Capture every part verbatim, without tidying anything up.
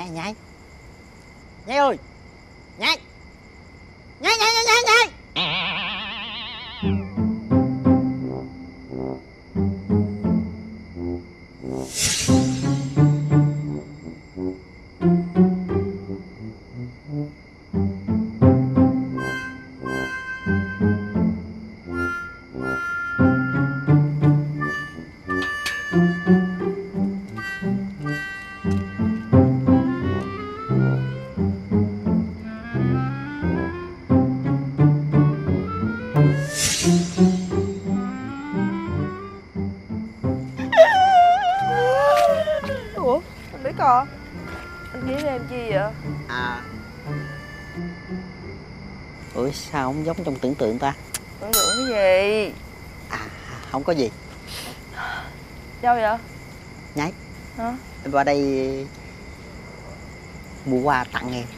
nhai nhai nhai ơi, nhai nhai nhai nhai nhai nhai. Ủa, anh biết co anh kiếm em chi vậy? À, ủa sao không giống trong tưởng tượng ta? Tưởng tượng cái gì? À, không có gì. Đâu vậy? Nhái, Hả? em qua đây mua quà tặng em.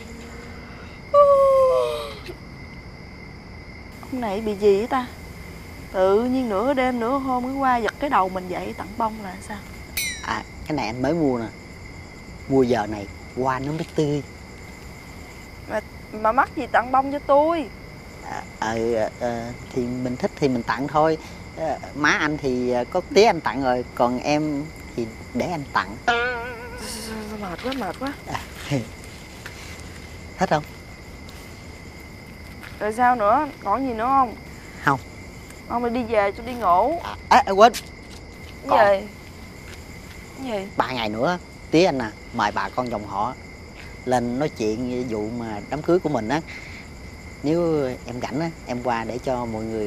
Ông này bị gì vậy ta? Tự nhiên nửa đêm nửa hôm mới qua giật cái đầu mình dậy tặng bông là sao? À, cái này anh mới mua nè. Mua giờ này hoa nó mới tươi. Mà mà mắc gì tặng bông cho tôi? À, ờ, à, thì mình thích thì mình tặng thôi. À, má anh thì có tía anh tặng rồi, còn em thì để anh tặng. Mệt quá, mệt quá. À, thích không? Rồi sao nữa? Còn gì nữa không? Không. Không, mình đi về tôi đi ngủ. À, à quên. Cái Còn gì? Cái gì? ba ngày nữa tía anh à mời bà con dòng họ lên nói chuyện vụ mà đám cưới của mình á. Nếu em rảnh á, em qua để cho mọi người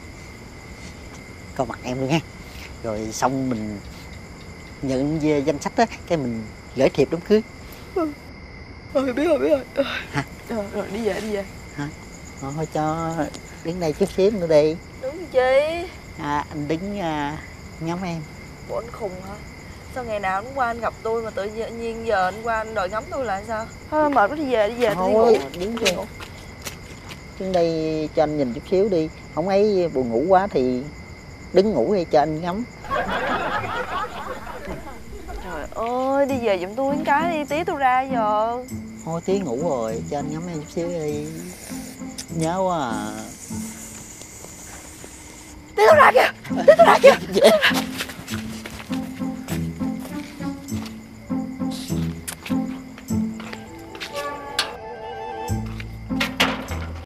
coi mặt em luôn ha. Rồi xong mình nhận về danh sách á, cái mình gửi thiệp đám cưới. Ừ, ừ biết rồi, biết rồi. Hả? Rồi, rồi đi về, đi về. Hả? Thôi cho đứng đây chút xíu nữa đi. Đúng chi? À, anh đứng à, ngắm em. Bộ anh khùng hả? Sao ngày nào anh qua anh gặp tôi mà tự nhiên giờ anh qua anh đòi ngắm tôi lại sao? Thôi mệt quá, đi về, đi về, tôi đi ngủ. Đứng đi ngủ. Đứng đây cho anh nhìn chút xíu đi. Không ấy buồn ngủ quá thì đứng ngủ đi cho anh ngắm. Trời ơi, đi về giùm tôi cái đi, tí tôi ra giờ. Thôi tí ngủ rồi, cho anh ngắm em chút xíu đi. Nhớ quá à. Tí tôi ra kìa, tí tôi ra kìa.